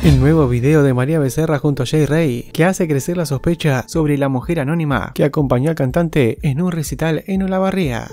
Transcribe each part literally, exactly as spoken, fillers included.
El nuevo video de María Becerra junto a Jay Ray, que hace crecer la sospecha sobre la mujer anónima que acompañó al cantante en un recital en Olavarría.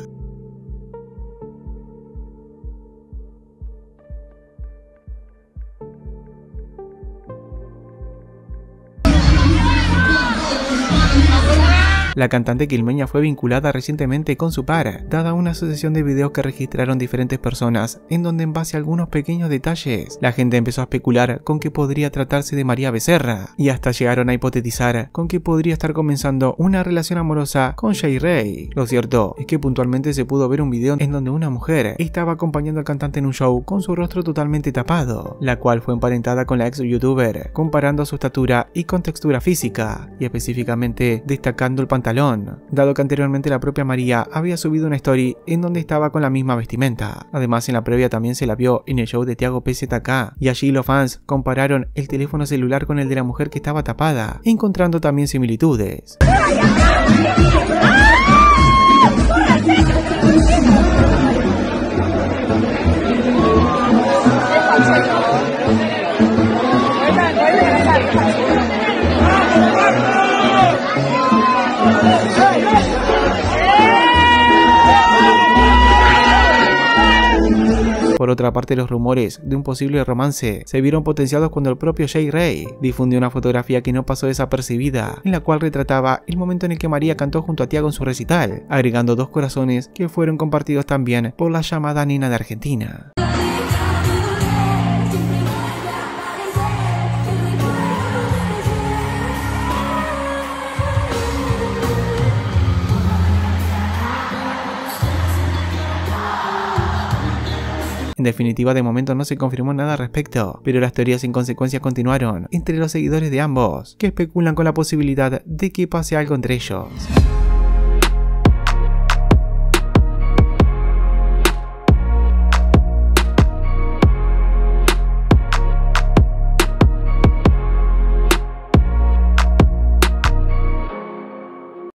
La cantante quilmeña fue vinculada recientemente con su par, dada una sucesión de videos que registraron diferentes personas, en donde en base a algunos pequeños detalles, la gente empezó a especular con que podría tratarse de María Becerra, y hasta llegaron a hipotetizar con que podría estar comenzando una relación amorosa con Jay Ray. Lo cierto es que puntualmente se pudo ver un video en donde una mujer estaba acompañando al cantante en un show con su rostro totalmente tapado, la cual fue emparentada con la ex youtuber, comparando su estatura y contextura física, y específicamente destacando el pantalón, dado que anteriormente la propia María había subido una story en donde estaba con la misma vestimenta. Además, en la previa también se la vio en el show de Tiago P Z K, y allí los fans compararon el teléfono celular con el de la mujer que estaba tapada, encontrando también similitudes. Por otra parte, los rumores de un posible romance se vieron potenciados cuando el propio Jay Ray difundió una fotografía que no pasó desapercibida, en la cual retrataba el momento en el que María cantó junto a Tiago en su recital, agregando dos corazones que fueron compartidos también por la llamada nena de Argentina. En definitiva, de momento no se confirmó nada al respecto, pero las teorías en consecuencia continuaron entre los seguidores de ambos, que especulan con la posibilidad de que pase algo entre ellos.